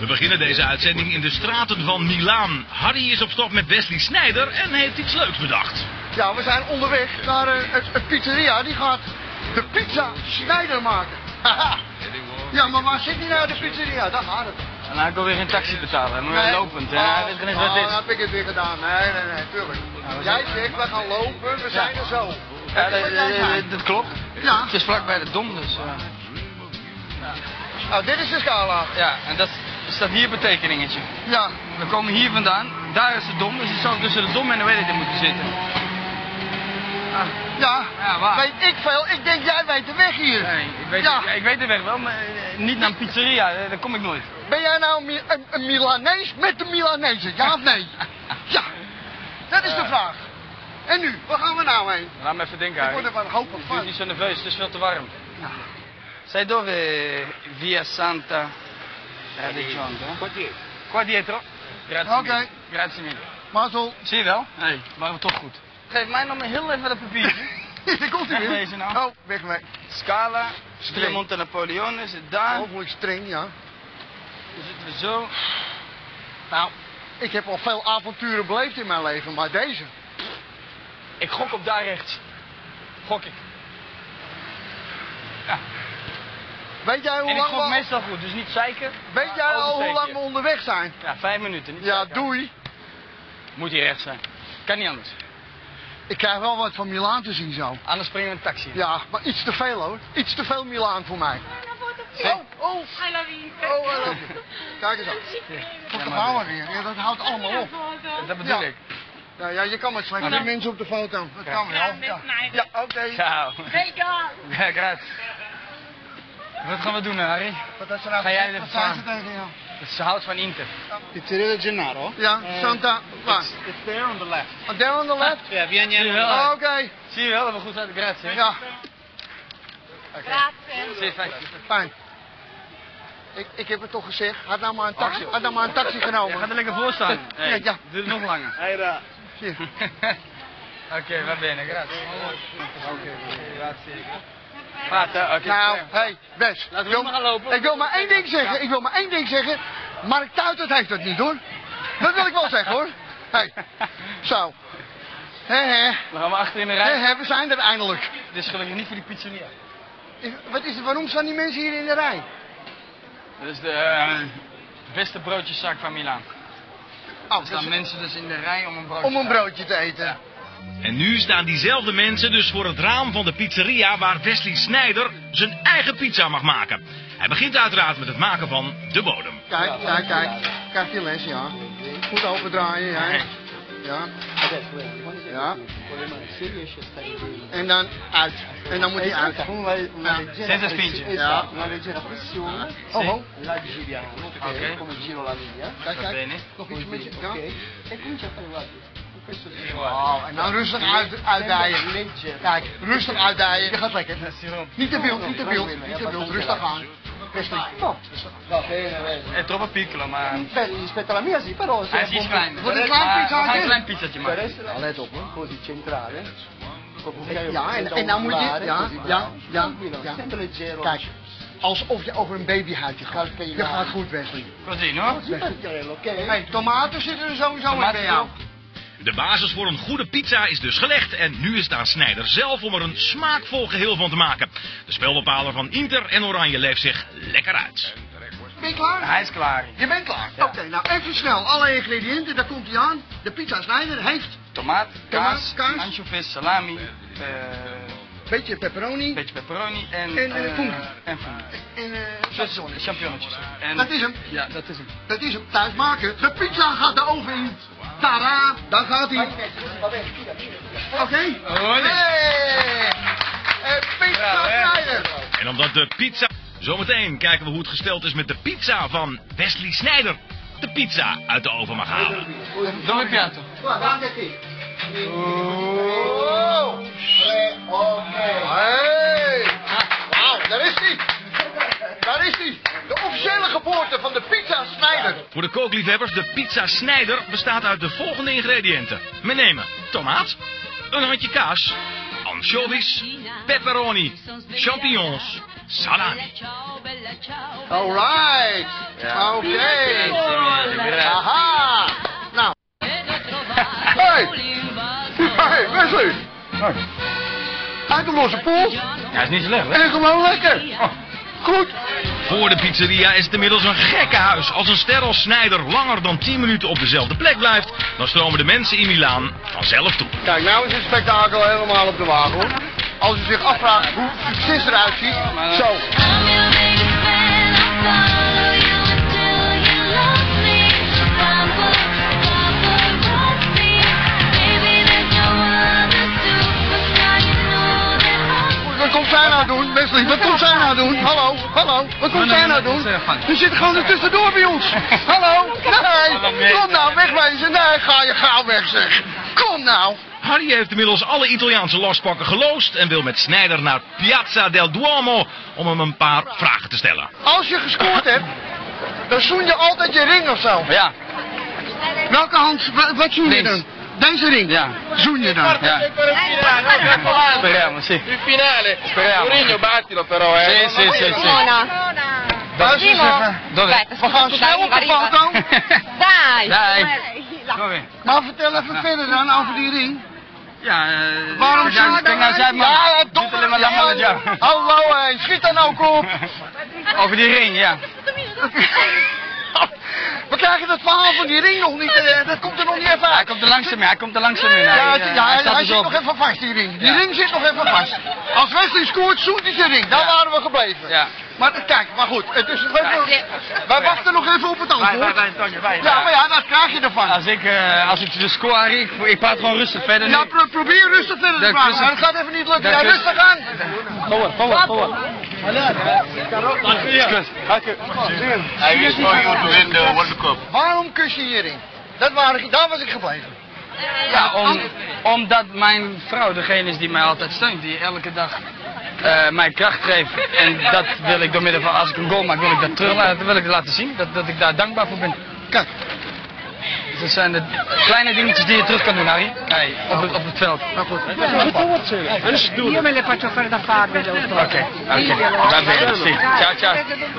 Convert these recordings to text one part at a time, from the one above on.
beginnen deze uitzending in de straten van Milaan. Harry is op stap met Wesley Snijder en heeft iets leuks bedacht. Ja, we zijn onderweg naar een pizzeria. Die gaat de pizza Snijder maken. Ja, maar waar zit die nou, de pizzeria? Daar gaat het. En dan heb ik weer geen taxi betalen. Dan moet je lopend. Ja, dit is wat dit. Dan heb ik het weer gedaan. Nee, tuurlijk. Jij zegt, we gaan lopen, we zijn er zo. Ja, dat klopt. Ja. Het is vlakbij de Dom, dus... Nou, dit is de scala. Ja, en dat staat hier betekeningetje. Ja. We komen hier vandaan. Daar is de Dom, dus je zou tussen de Dom en de Wedding moeten zitten. Ja, waar? weet ik veel. Ik denk, jij weet de weg hier. Nee, ik weet de weg wel, maar niet naar een pizzeria. Daar kom ik nooit. Ben jij nou een Milanees met de Milanezen? Ja of nee? Ja, dat is de vraag. En nu, waar gaan we nou heen? Laat me even denken. Ik word er van hoop Ik van. ben niet zo nerveus, het is veel te warm. Ja. Sai dove via Santa Radegion? Qua dietro. Grazie Oké. mille. Grazie mille. Mazzel. Zie je wel? Nee, waren we toch goed. Geef mij nog maar heel even dat papiertje. Hier komt hij weer. Wegwezen nou. Oh, weg. Scala, Streng. Piemonte Napoleone zit daar. Hopelijk streng, ja. Dan zitten we zo. Nou, ik heb al veel avonturen beleefd in mijn leven, maar deze. Ik gok op daar rechts. Gok ik. Ja. Weet jij hoe En ik lang gok we... meestal goed, dus niet zeiken. Weet jij al hoe lang we onderweg zijn? Ja, 5 minuten. Niet Ja, zeiken. doei. Moet hier rechts zijn. Kan niet anders. Ik krijg wel wat van Milaan te zien zo. Anders springen we een taxi. Ja, maar iets te veel hoor. Iets te veel Milaan voor mij. Zie? Oh. I love you. Oh, I love you. Kijk eens aan. Fotografen weer. Ja, dat houdt allemaal op. Dat bedoel Ja. ik. Ja, je kan met slechte Ja. mensen op de foto. Dat kan wel. Ja, ja oké. Ciao. Zeker. Ja, grazie. Wat gaan we doen, Harry? Wat is er nou? Ga jij even Wat zijn ze vragen? tegen jou? Het is hout van Inter. Pizzeria del Gennaro? Ja, Santa. Waar? It's there on the left. There on the left? Yeah, vieni Zie je on wel? the Oh, left. oké. Zie je wel dat we goed zijn? Grazie. Ja, Grazie. Zie je, fijn. fijn. Ik heb het toch gezegd. Had nou maar een taxi Je genomen. gaat er lekker voor staan. Hey, Ja. Doe het nog langer. Hey daar. Hier. Oké, va bene, grazie. Oké, grazie. Fata, oké. Nou, hey, Wes. Laten we maar gaan lopen. Ik wil maar één ding zeggen. Mark Tuitert heeft het niet hoor. Dat wil ik wel zeggen hoor. Hey, zo. He, Dan gaan we achter in de rij. we zijn er eindelijk. Dit is gelukkig niet voor die pizzeria. Wat is het, waarom staan die mensen hier in de rij? Dat is de beste broodjeszaak van Milaan. Oh, Er staan mensen dus in de rij om een broodje om een broodje te eten. En nu staan diezelfde mensen dus voor het raam van de pizzeria waar Wesley Snijder zijn eigen pizza mag maken. Hij begint uiteraard met het maken van de bodem. Kijk. Krijg je les, ja. Goed overdraaien, ja. Ja. Ja. En dan uit. En dan moet hij uit. Senza spingere. Ja. Una leggera pressione. Oh. La giriamo. Ok. Come giro la linea. Kijk, Va kijk. bene. Nog iets met je. Ja. Ok. E comincia a fare guarda. Questo è Oh, en dan rustig uitdijen. leggero. Kijk, rustig uitdijen. Je gaat lekker. Siroop. Niet te veel, niet te veel. Rustig aan. Rustig. No, va bene, bene. È troppo piccolo, ma... Beh, rispetto alla mia sì, però se Hij is iets kleiner. Wordt een klein We gaan pizzaatje? een klein pizzatje per maken. essere, let op hoor, così centrale. Ja, en dan moet je... Ja. Sempre leggero. Kijk, alsof je over een babyhuidje gaat. Je gaat goed, Wesley. Così, no? Così per ok? Hey, tomaten zitten er sowieso in bij Tomaten jou. De basis voor een goede pizza is dus gelegd en nu is het aan Snijder zelf om er een smaakvol geheel van te maken. De spelbepaler van Inter en Oranje leeft zich lekker uit. Ben je klaar? Hij is klaar. Je bent klaar? Ja. Oké, nou even snel. Alle ingrediënten, daar komt hij aan. De pizza Snijder heeft Tomaat, Tomaat, kaas. anchovies, salami, een beetje pepperoni beetje peperoni en fungi. En fungi. en Dus champignonnetjes. En Dat is hem. Ja, dat is hem. Dat is hem. Thuis maken. De pizza gaat de oven in. Tada, daar gaat hij. Oké. Olé. Hey! Pizza Bravo, hè? Snijder. En omdat de pizza... Zometeen kijken we hoe het gesteld is met de pizza van Wesley Snijder. De pizza uit de oven mag halen. Dove piatto? Guarda qui. Oh. Oké. Hey. Wauw, daar is hij. Daar is hij. De officiële geboorte van de pizza Snijder. Voor de kookliefhebbers, de pizza Snijder bestaat uit de volgende ingrediënten. We nemen tomaat, een handje kaas, anchovies, pepperoni, champignons, salami. Alright. Ja. Oké. Aha. Nou. Hey. Hey, Wesley. Uit de losse pool. Ja, is niet slecht, hè? En gewoon lekker. Goed. Voor de pizzeria is het inmiddels een gekkenhuis. Als een ster als Snijder langer dan 10 minuten op dezelfde plek blijft, dan stromen de mensen in Milaan vanzelf toe. Kijk, nou is het spektakel helemaal op de wagen, hoor. Als u zich afvraagt hoe het succes eruit ziet. Zo. Wat komt zij nou doen, Wesley? Wat komt zij nou doen? Hallo, hallo. Wat komt zij nou doen? U zit gewoon er tussendoor bij ons. Hallo? Nee. Kom nou, wegwezen. Nee, ga je gauw weg, zeg. Kom nou. Harry heeft inmiddels alle Italiaanse lastpakken geloosd en wil met Snijder naar Piazza del Duomo om hem een paar vragen te stellen. Als je gescoord hebt, dan zoen je altijd je ring of zo. Ja. Welke hand? Wat zoen je Links. dan? Deze ring? Ja. Zoen je dan? Ja. Speriamo, sì. Il finale. Speriamo. Mourinho, battilo però, eh. Sì, sì, sì, sì. Luister eens even. Dove? We gaan snel op de foto. Dai! Dai. Dove? Maar vertel even verder dan over die ring. Ja, Waarom zoen je kijk nou, zij man. Ja, Doet alleen maar lachen met jou. Hallo, hé. Schiet dan ook op. Over die ring, ja. We krijgen het verhaal van die ring nog niet. Dat komt er nog niet even Hij uit. komt er langzaam mee, hij komt er langzaam mee. Hij zit nog even vast, die ring. Die ring zit nog even vast. Als Wesley scoort, zoekt hij zijn ring. Daar waren we gebleven. Ja. Maar kijk, maar goed. Het is, wij wachten nog even op het antwoord. Ja, maar ja, dat krijg je ervan. Als ik de score Harry, ik praat gewoon rustig verder. Ja, probeer rustig verder te praten, maar dat gaat even niet lukken. Ja, rustig aan. Forward. Hij wist voor jou te winnen de World Cup. Waarom kus je je ring? Daar was ik gebleven. Ja, omdat mijn vrouw degene is die mij altijd steunt, die elke dag mij kracht geeft. En dat wil ik door middel van, als ik een goal maak, wil ik dat wil ik laten zien. Dat ik daar dankbaar voor ben. Kijk. Dus dat zijn de kleine dingetjes die je terug kan doen, Harry. Nee, op het veld. Io me le faccio fare da fare. Oké. Va bene, sì. Ciao.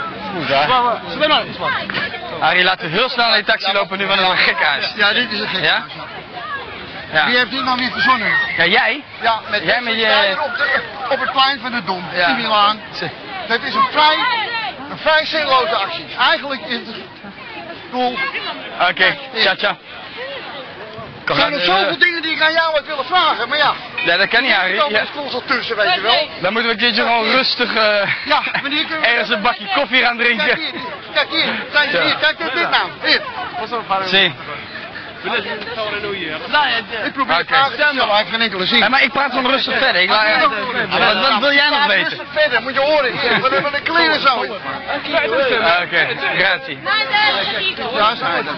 Harry, laten we heel snel in de taxi lopen nu, want het is een gekhuis. Ja, dit is een gek. Ja? Ja. Wie heeft dit nou weer verzonnen? Ja, jij? Ja, met Jij met je- Snijder op het plein van de Dom in Milaan. Dat is een vrij zinloze actie. Eigenlijk is het doel. Oké, ciao. Er zijn nog zoveel dingen die ik aan jou had willen vragen, maar ja. Ja, dat kan niet, Harry. Er Ja. is constant tussen, weet je wel. Dan moeten we een keertje gewoon rustig Ja, wanneer kunnen we... ergens een bakje koffie gaan drinken. Kijk hier, kijk dit nou. Dit. Zie. Ik probeer het vragen te stellen, maar ik heb geen enkele zin. Ja, maar ik praat gewoon rustig verder. Wat wil jij nog weten? Verder, moet je horen. Hier, wat een kleren zo. Oké, grazie. Ja, Snijder.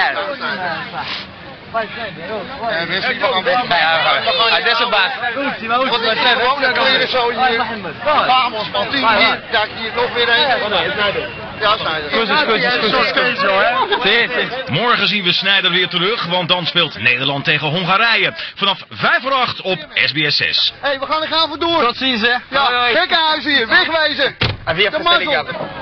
Wesley, we gaan weg. Hij is een baas. Wat is er gewoon een kleren zo hier. Vamos, Martien hier. Kijk hier nog weer een. Ja, Snijder. Goed. Zie. Morgen zien we Snijder weer terug, want dan speelt Nederland tegen Hongarije. Vanaf 5:08 op SBS 6. Hé, we gaan er gaan voor door. Tot ziens, hè. Ja, gekkenhuis hier, wegwezen. Via De mazzel.